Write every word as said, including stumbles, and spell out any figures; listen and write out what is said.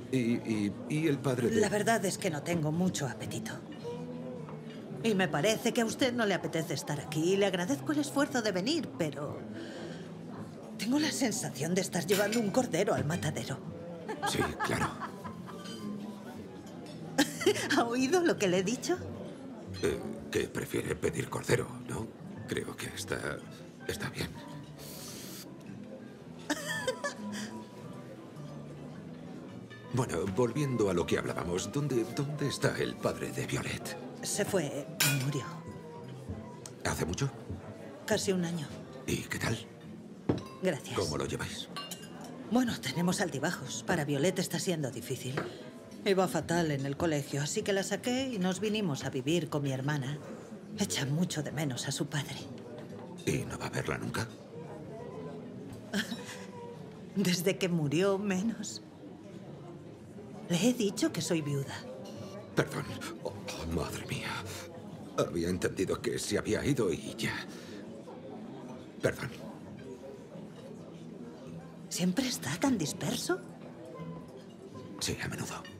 ¿Y, y, y el padre de...? La verdad es que no tengo mucho apetito. Y me parece que a usted no le apetece estar aquí. Le agradezco el esfuerzo de venir, pero... tengo la sensación de estar llevando un cordero al matadero. Sí, claro. ¿Ha oído lo que le he dicho? Eh, que prefiere pedir cordero, ¿no? Creo que está... está bien. Bueno, volviendo a lo que hablábamos, ¿dónde, dónde está el padre de Violet? Se fue, murió. ¿Hace mucho? Casi un año. ¿Y qué tal? Gracias. ¿Cómo lo lleváis? Bueno, tenemos altibajos. Para Violet está siendo difícil. Iba fatal en el colegio, así que la saqué y nos vinimos a vivir con mi hermana. Echa mucho de menos a su padre. ¿Y no va a verla nunca? Desde que murió, menos. Le he dicho que soy viuda. Perdón. Oh, oh, madre mía. Había entendido que se había ido y ya. Perdón. ¿Siempre está tan disperso? Sí, a menudo.